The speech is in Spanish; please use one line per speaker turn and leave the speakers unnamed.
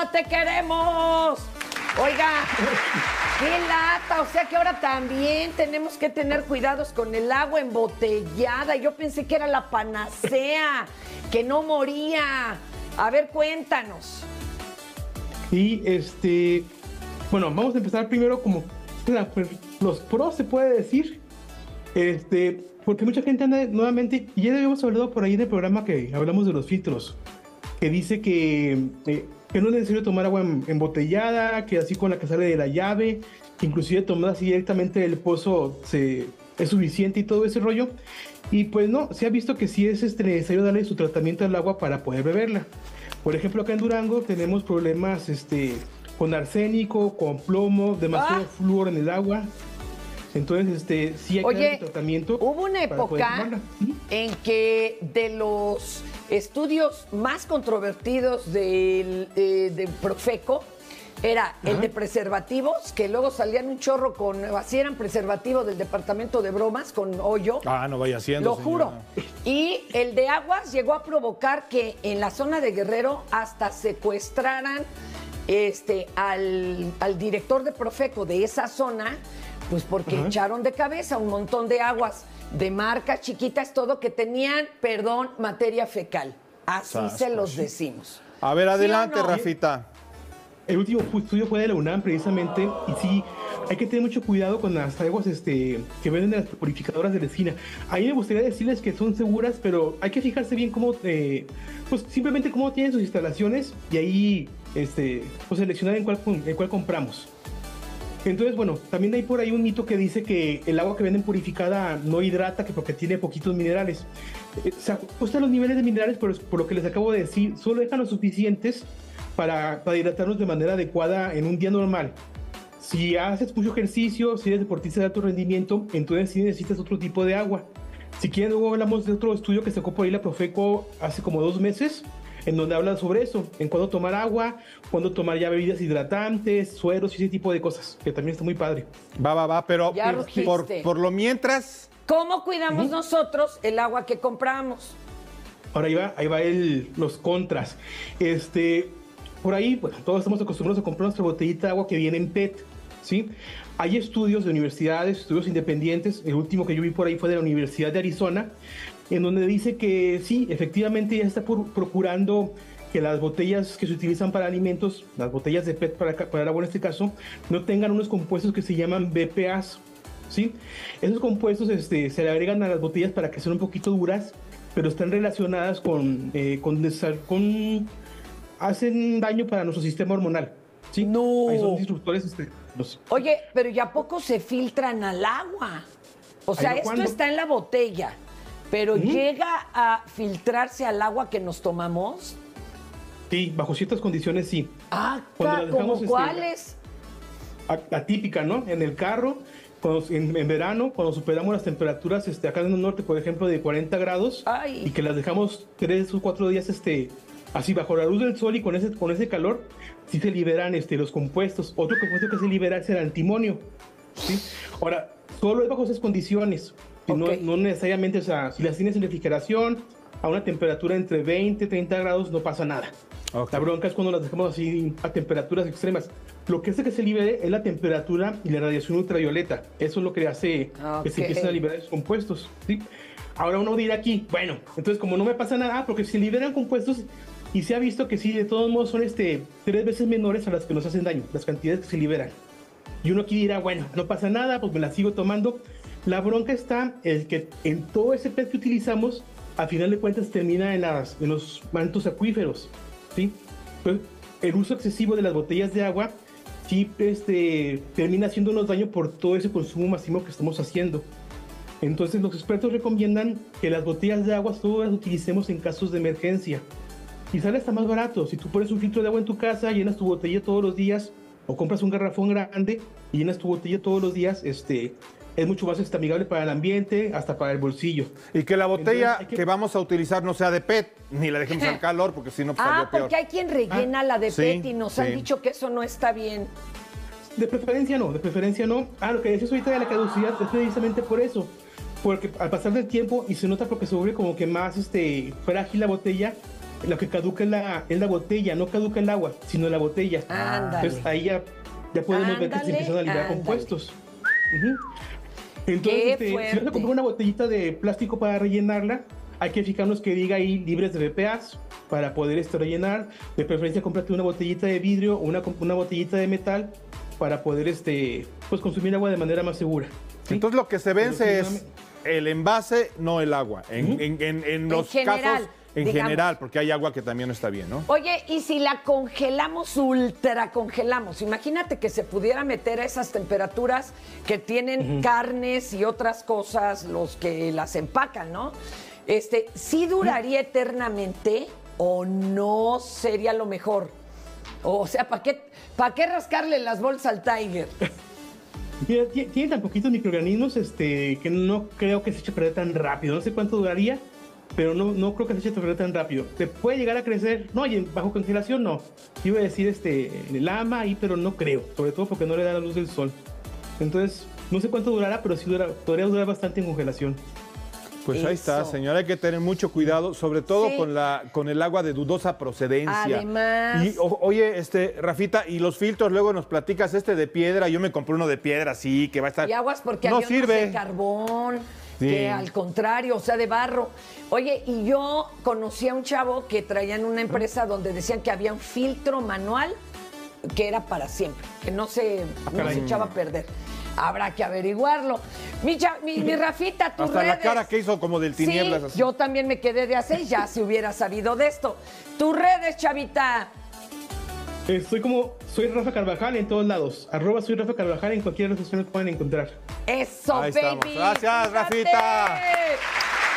te queremos. Oiga, qué lata, o sea que ahora también tenemos que tener cuidados con el agua embotellada. Yo pensé que era la panacea, que no moría. A ver, cuéntanos.
Y bueno, vamos a empezar primero como los pros, se puede decir. Porque mucha gente anda nuevamente, y ya habíamos hablado por ahí en el programa que hablamos de los filtros, que dice que no es necesario tomar agua embotellada, que así con la que sale de la llave, que inclusive tomar así directamente del pozo es suficiente y todo ese rollo. Y pues no, se ha visto que sí es necesario darle su tratamiento al agua para poder beberla. Por ejemplo, acá en Durango tenemos problemas con arsénico, con plomo, demasiado flúor en el agua. Entonces, sí hay que dar su tratamiento.
Hubo una época en que de los estudios más controvertidos de Profeco era el de preservativos, que luego salían un chorro así eran preservativos del departamento de bromas con hoyo.
Ah, no vaya haciendo,
lo juro. Y el de aguas llegó a provocar que en la zona de Guerrero hasta secuestraran al director de Profeco de esa zona, pues porque echaron de cabeza un montón de aguas de marcas chiquitas, todo que tenían, materia fecal. Así se los decimos.
A ver, adelante,
¿Sí o no?
Rafita.
El último estudio fue de la UNAM precisamente, y sí, hay que tener mucho cuidado con las aguas que venden en las purificadoras de la esquina. Ahí me gustaría decirles que son seguras, pero hay que fijarse bien cómo, pues simplemente cómo tienen sus instalaciones y ahí pues seleccionar en cuál compramos. Entonces, bueno, también hay por ahí un mito que dice que el agua que venden purificada no hidrata, que porque tiene poquitos minerales. Se ajustan los niveles de minerales, pero por lo que les acabo de decir, solo dejan los suficientes para hidratarnos de manera adecuada en un día normal. Si haces mucho ejercicio, si eres deportista de alto rendimiento, entonces sí necesitas otro tipo de agua. Si quieren, luego hablamos de otro estudio que sacó por ahí la Profeco hace como 2 meses, en donde hablan sobre eso, en cuándo tomar agua, cuándo tomar ya bebidas hidratantes, sueros y ese tipo de cosas, que también está muy padre.
Va, pero por lo mientras...
¿Cómo cuidamos nosotros el agua que compramos?
Ahora ahí va los contras. Por ahí, bueno, todos estamos acostumbrados a comprar nuestra botellita de agua que viene en PET, ¿sí? Hay estudios de universidades, estudios independientes, el último que yo vi por ahí fue de la Universidad de Arizona, en donde dice que sí, efectivamente ya está procurando que las botellas que se utilizan para alimentos, las botellas de PET para el agua en este caso, no tengan unos compuestos que se llaman BPAs, ¿sí? Esos compuestos se le agregan a las botellas para que sean un poquito duras, pero están relacionadas hacen daño para nuestro sistema hormonal, ¿sí?
No.
Ahí son disruptores.
Oye, pero ¿y a poco se filtran al agua? O sea, esto está en la botella, pero ¿llega a filtrarse al agua que nos tomamos?
Sí, bajo ciertas condiciones sí.
Ah, ¿cómo cuáles?
La típica, ¿no? En el carro, en verano, cuando superamos las temperaturas acá en el norte, por ejemplo, de 40 grados, y que las dejamos 3 o 4 días así bajo la luz del sol y con ese calor, sí se liberan los compuestos. Otro compuesto que se libera es el antimonio, ¿sí? Ahora, solo es bajo esas condiciones. No necesariamente, o sea, si las tienes en refrigeración, a una temperatura entre 20 y 30 grados, no pasa nada. La bronca es cuando las dejamos así a temperaturas extremas. Lo que hace que se libere es la temperatura y la radiación ultravioleta. Eso es lo que hace que se empiecen a liberar esos compuestos, ¿sí? Ahora uno dirá aquí, bueno, entonces como no me pasa nada, porque se liberan compuestos y se ha visto que sí, de todos modos son 3 veces menores a las que nos hacen daño, las cantidades que se liberan. Y uno aquí dirá, bueno, no pasa nada, pues me la sigo tomando. La bronca está en que en todo ese PET que utilizamos, a final de cuentas termina en los mantos acuíferos, ¿sí? Pues, el uso excesivo de las botellas de agua sí termina haciéndonos daño por todo ese consumo masivo que estamos haciendo. Entonces los expertos recomiendan que las botellas de agua solo las utilicemos en casos de emergencia. Y sale hasta más barato. Si tú pones un filtro de agua en tu casa, llenas tu botella todos los días, o compras un garrafón grande y llenas tu botella todos los días, es mucho más amigable para el ambiente, hasta para el bolsillo.
Y que la botella que vamos a utilizar no sea de PET, ni la dejemos al calor, porque si no, pues salió peor.
Porque hay quien rellena la de PET y nos han dicho que eso no está bien.
De preferencia no. Lo que decías ahorita de la caducidad es precisamente por eso. Porque al pasar del tiempo y se nota porque se vuelve como que más frágil la botella, lo que caduca es la botella, no caduca el agua, sino la botella. Entonces ahí ya podemos ver que se empiezan a liberar compuestos. Entonces, si vas a comprar una botellita de plástico para rellenarla, hay que fijarnos que diga ahí libres de BPAs para poder rellenar. De preferencia, cómprate una botellita de vidrio o una botellita de metal para poder pues consumir agua de manera más segura. ¿Sí?
Entonces lo que se vence es el envase, no el agua. En los casos, en general, porque hay agua que también no está bien, ¿no?
Oye, y si la congelamos, ultra congelamos, imagínate que se pudiera meter a esas temperaturas que tienen carnes y otras cosas, los que las empacan, ¿no? ¿Sí duraría eternamente o no sería lo mejor? O sea, ¿para qué rascarle las bolsas al Tiger?
Mira, tiene tan poquitos microorganismos que no creo que se eche a perder tan rápido. No sé cuánto duraría, pero no creo que se eche a perder tan rápido. ¿Se puede llegar a crecer? No, y bajo congelación no. Iba a decir en el ama ahí, pero no creo. Sobre todo porque no le da la luz del sol. Entonces, no sé cuánto durará, pero sí podría durar bastante en congelación.
Pues ahí está, señora, hay que tener mucho cuidado, sobre todo con el agua de dudosa procedencia.
Además.
Y oye, Rafita, y los filtros, luego nos platicas de piedra, yo me compré uno de piedra, sí, que va a estar...
Y aguas porque
no
había
sirve.
unos de carbón, que al contrario, o sea, de barro. Oye, y yo conocí a un chavo que traía en una empresa donde decían que había un filtro manual que era para siempre, que no se echaba a perder. Habrá que averiguarlo. Mi Rafita, tus
hasta
redes.
La cara que hizo como del tinieblas.
Sí,
así.
yo también me quedé de hacer, ya si hubiera sabido de esto. Tus redes, chavita.
Soy Rafa Carvajal en todos lados. @soy Rafa Carvajal en cualquier red social que puedan encontrar.
Eso,
ahí
baby.
Estamos. Gracias, Rafita.